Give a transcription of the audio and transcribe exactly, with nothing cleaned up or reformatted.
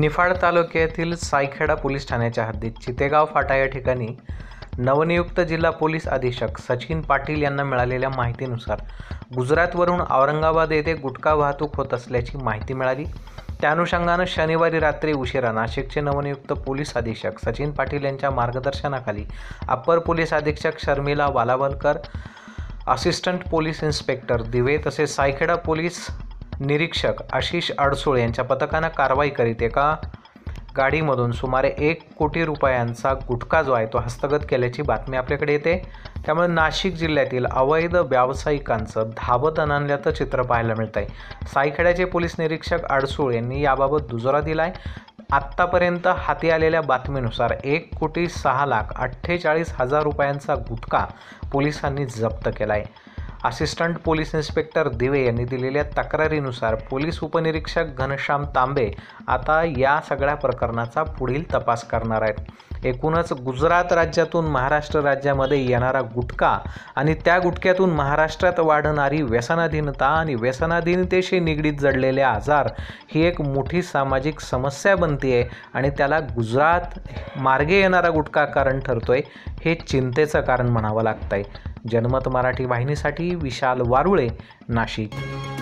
निफाड तालुक्यातील सायखेडा पोलीस ठाण्याच्या हद्दीत चितेगाव फाटा या ठिकाणी नवनियुक्त जिल्हा पोलीस अधीक्षक सचिन पाटील यांना मिळालेल्या माहितीनुसार गुजरातवरून औरंगाबाद येथे गुटखा वाहतूक होत असल्याची माहिती मिळाली। त्या अनुषंगाने शनिवारी रात्री उशिरा नाशिकचे नवनियुक्त पोलीस अधीक्षक सचिन पाटील यांच्या मार्गदर्शनाखाली अप्पर पोलीस अधीक्षक Sharmila Walawalkar, assistant police inspector Dive तसेच सायखेडा पोलीस निरीक्षक आशिष अडसूळ यांच्या पथकाने कारवाई करीत एका गाडीमधून सुमारे एक कोटी रुपयांचा गुटखा जो आहे तो हस्तगत केल्याची बातमी आपल्याकडे येते। त्यामुळे नाशिक जिल्ह्यातील अवैध व्यावसायिकांचं धावत अनन्याचं चित्र पाहायला मिळत आहे। सायखेड्याचे पोलीस निरीक्षक अडसूळ यांनी याबाबत दुजोरा दिला आहे। आत्तापर्यंत हाती आलेल्या बातमीनुसार एक कोटी सहा लाख अठ्ठेचाळीस हजार रुपयांचा गुटखा पोलिसांनी जप्त केला आहे। असिस्टंट पोलीस इन्स्पेक्टर दिवे यांनी दिलेल्या तक्रारीनुसार पोलीस उपनिरीक्षक घनश्याम तांबे आता या सगळ्या प्रकरणाचा पुढील तपास करणार आहेत। एकूणच गुजरात राज्यातून महाराष्ट्र राज्यामध्ये येणारा गुटखा आणि त्या गुटख्यातून महाराष्ट्रात वाढणारी व्यसनाधीनता आणि व्यसनाधीनतेशी निगडीत जडलेले आजार ही एक मोठी सामाजिक समस्या बनते आहे आणि त्याला गुजरात मार्गे येणारा गुटखा कारण ठरतोय, हे चिंतेचं कारण म्हणावं लागतंय। जनमत मराठी वाहिनीसाठी विशाल वारुळे, नाशिक।